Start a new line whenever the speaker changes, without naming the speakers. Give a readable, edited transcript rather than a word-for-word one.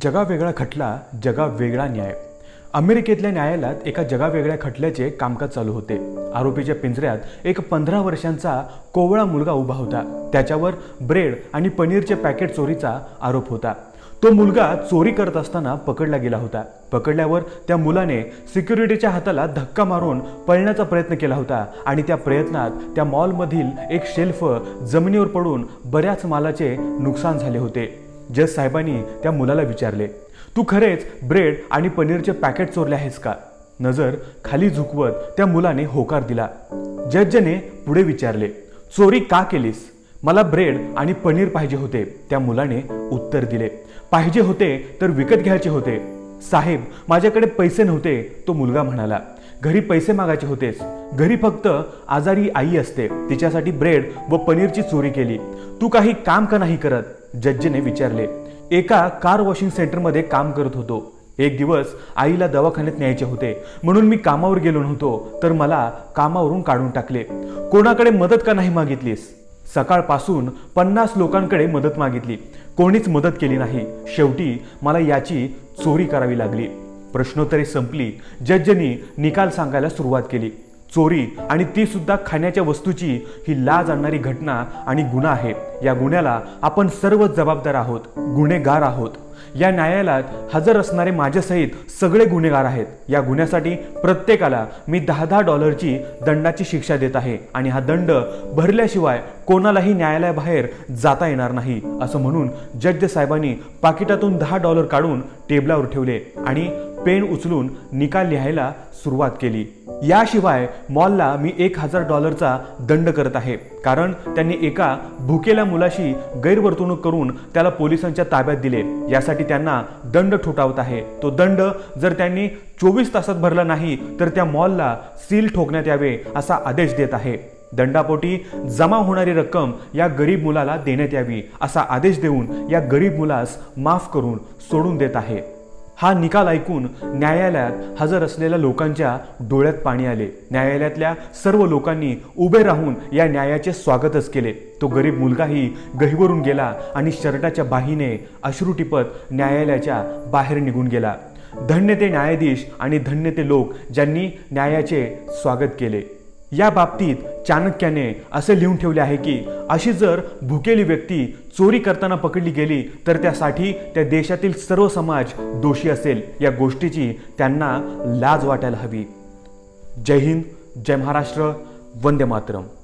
जगावेगळा खटला, जगावेगळा न्याय। अमेरिकेतल्या न्यायालयात एका जगावेगळ्या खटल्याचे कामकाज चालू होते। आरोपीच्या पिंजऱ्यात एक 15 वर्षांचा कोवळा मुलगा उभा होता। त्याच्यावर ब्रेड आणि पनीरचे पॅकेट चोरीचा आरोप होता। तो मुलगा चोरी करत असताना पकडला गेला होता। पकडल्यावर त्या मुलाने सिक्युरिटीच्या हाताला धक्का मारून पळण्याचा प्रयत्न केला होता आणि त्या प्रयत्नात त्या मॉलमधील एक शेल्फ जमिनीवर पडून बऱ्याच मालाचे नुकसान झाले होते। जज साहेबांनी त्या मुलाला विचारले, तू खरेच ब्रेड आणि पनीरचे पॅकेट चोरले आहेस का? नजर खाली झुकवत त्या मुलाने होकार दिला। जजने पुढे विचारले, चोरी का केलीस? मला ब्रेड आणि पनीर पाहिजे होते, त्या मुलाने उत्तर दिले। पाहिजे होते तर विकत घ्यायचे होते। साहेब, माझ्याकडे पैसे नव्हते, तो मुलगा म्हणाला। घरी पैसे मागायचे होतेस? घरी फक्त आजारी आई असते, तिच्यासाठी ब्रेड व पनीरची चोरी केली। तू काही काम का नाही करत? जजने विचारले। एका कार वॉशिंग सेंटरमध्ये काम करत होतो। एक दिवस आईला दवाखान्यात न्यायचे होते, म्हणून मी कामावर गेलो नव्हतो, तर मला कामावरून काढून टाकले। कोणाकडे मदत का नाही मागितलीस? सकाळपासून 50 लोकांकडे मदत मागितली, कोणीच मदत केली नाही। शेवटी मला याची चोरी करावी लागली। प्रश्नोत्तरे संपली। जजनी निकाल सांगायला सुरुवात केली। चोरी आणि ती सुद्धा खाण्याच्या वस्तूची ही लाज आणणारी घटना आणि गुन्हा आहे। या गुन्ह्याला आपण सर्व जबाबदार आहोत, गुन्हेगार आहोत। या न्यायालयात हजर असणारे माझ्यासहित सगळे गुन्हेगार आहेत। या गुन्ह्यासाठी प्रत्येकाला मी $10 दंडाची शिक्षा देत आहे आणि हा दंड भरल्याशिवाय कोणालाही न्यायालयाबाहेर जाता येणार नाही, असं म्हणून जज साहेबांनी पाकिटातून $10 काढून टेबलावर ठेवले आणि पेन उचलून निकाल लिहायला सुरुवात केली। याशिवाय मॉलला मी $1000 दंड करत आहे, कारण त्यांनी एका भुकेल्या मुलाशी गैरवर्तणूक करून त्याला पोलिसांच्या ताब्यात दिले। यासाठी त्यांना दंड ठोठावत आहे। तो दंड जर त्यांनी 24 तासात भरला नाही तर त्या मॉलला सील ठोकण्यात यावे असा आदेश देत आहे। दंडापोटी जमा होणारी रक्कम या गरीब मुलाला देण्यात यावी असा आदेश देऊन या गरीब मुलास माफ करून सोडून देत आहे। हा निकाल ऐकून न्यायालयात हजर असलेल्या लोकांच्या डोळ्यात पाणी आले। न्यायालयातल्या सर्व लोकांनी उभे राहून या न्यायाचे स्वागतच केले। तो गरीब मुलगाही गहिवरून गेला आणि शर्टाच्या बाहीने अश्रू टिपत न्यायालयाच्या बाहेर निघून गेला। धन्य ते न्यायाधीश आणि धन्य ते लोक ज्यांनी न्यायाचे स्वागत केले। या बाबतीत चाणक्याने असे लिहून ठेवले आहे की अशी जर भुकेली व्यक्ती चोरी करताना पकडली गेली तर त्यासाठी त्या देशातील सर्व समाज दोषी असेल। या गोष्टीची त्यांना लाज वाटायला हवी। जय हिंद, जय महाराष्ट्र, वंदे मातरम।